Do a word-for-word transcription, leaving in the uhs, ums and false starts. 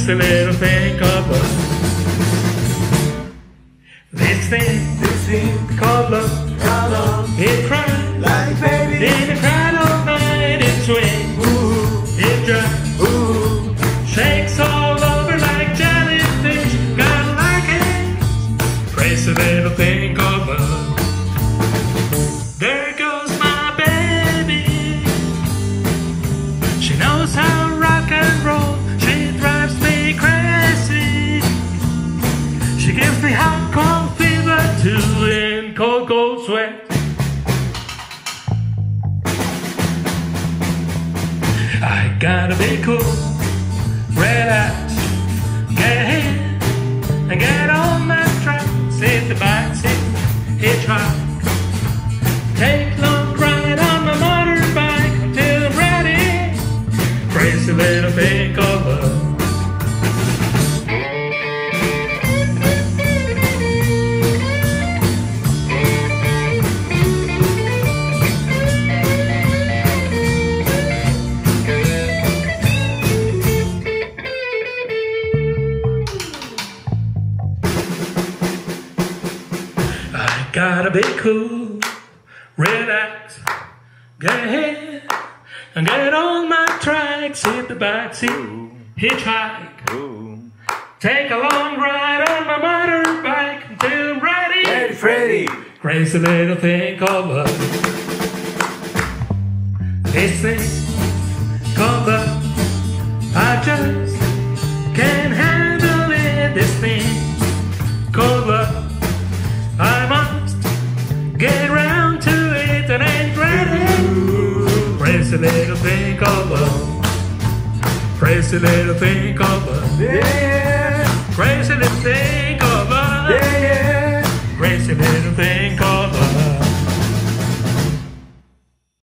crazy little thing called love. This thing, This thing called love, called love, it cried like baby. it cried all night, it swings, Ooh, it drives, ooh, shakes all over like jellyfish, got like it, crazy little thing called love. There goes my baby, she knows how to rock and roll, she drives me crazy, she gives me hot cold fever too in cold cold sweat. I gotta be cool, relax, get ahead, and get on that track. Sit the back seat, hitchhike, take long ride on my motorbike until I'm ready. Crazy little thing called love. Gotta be cool, relax, get ahead, and get on my tracks. Hit the backseat, hitchhike, ooh. take a long ride on my motorbike until I'm ready. Ready, Freddy. Crazy little thing called love. This thing called love, I just can't handle it. This thing called love, I must get round to it and ain't ready. Crazy little thing called love. Crazy little thing called love. Yeah. Crazy little thing.